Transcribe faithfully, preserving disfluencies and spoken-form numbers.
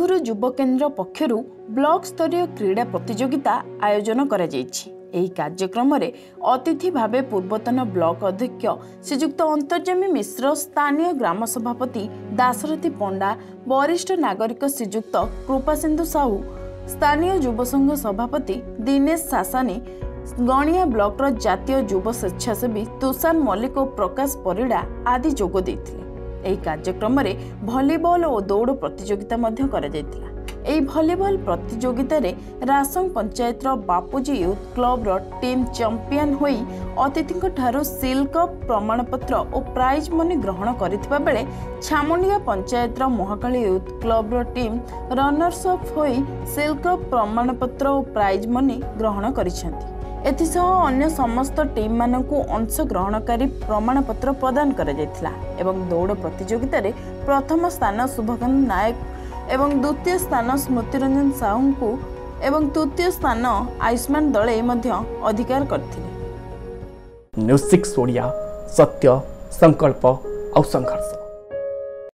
नेहरू युव केन्द्र पक्षरु ब्लॉक स्तरीय क्रीड़ा प्रतियोगिता आयोजन करा जायछि। एही कार्यक्रम रे अतिथि भावे पूर्वतन ब्लॉक अध्यक्ष श्रीजुक्त अंतर्जामी मिश्र, स्थानीय ग्राम सभापति दाशरथी पंडा, वरिष्ठ नागरिक श्रीजुक्त कृपासिंधु साहू, स्थानीय युव संघ सभापति दिनेश सासानी, गणिया ब्लॉक रो जातीय युव स्वेच्छासेवी तुषार मल्लिक और प्रकाश परिड़ा आदि जोग देथिले। एही कार्यक्रम रे भलीबॉल और दौड़ प्रतियोगिता मध्य करा जायतिला। एही भलीबॉल प्रतियोगिता रे रासंग पंचायत रो बापूजी यूथ क्लब रो टीम चैंपियन होई अतिथिक ठारो सील कप, प्रमाण पत्र और प्राइज मनी ग्रहण करिथिबा बेले छामुंडिया पंचायत रो महाकाली यूथ क्लब रो टीम रनर्स अप होई सील कप, प्रमाण पत्र और प्राइज मनी ग्रहण करिसेंती। एथिसह अन्य समस्त टीम मानकु अंशग्रहणकारी प्रमाण पत्र प्रदान करा जायतिला एवं दौड़ प्रतियोगिता रे प्रथम स्थान शुभकांत नायक एवं द्वितीय स्थान स्मृतिरंजन साहू को एवं तृतीय स्थान आयुष्मान दले मध्य अधिकार करथिले। न्यूज़ सिक्स ओडिया, सत्य, संकल्प और संघर्ष।